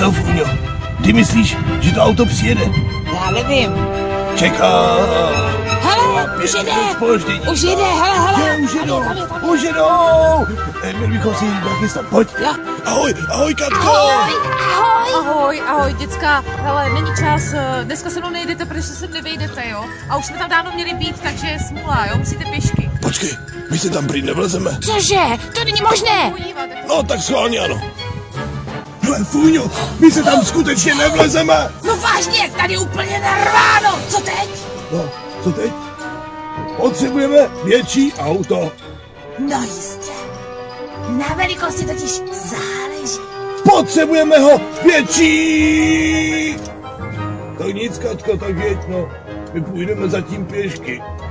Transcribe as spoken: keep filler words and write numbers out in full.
co, Fůňo? Ty myslíš, že to auto přijede? Já nevím. Čeká. Hele, už jede. Už jede, hele, hele. Je, už jedou, už jedou. Měli bychom si jít nachystat, pojď. Ja. Ahoj, ahoj, Katko. Ahoj, ahoj. Ahoj, ahoj, děcka. Hele, není čas, dneska se mnou nejdete, protože se sem nevejdete, jo? A už jsme tam dávno měli být, takže smůla, jo? Musíte pěšky. Počkej, my se tam prý nevlezeme. Cože? To není možné. Podívat, No, tak schválně ano. Hele, Fůňo, my se tam skutečně nevlezeme. No vážně, tady úplně narváno. Co teď? No, co teď? Potřebujeme větší auto. No jistě. Na velikosti totiž záleží. Potřebujeme ho větší! Tak nic, Katko, tak jeď, no. My půjdeme zatím pěšky.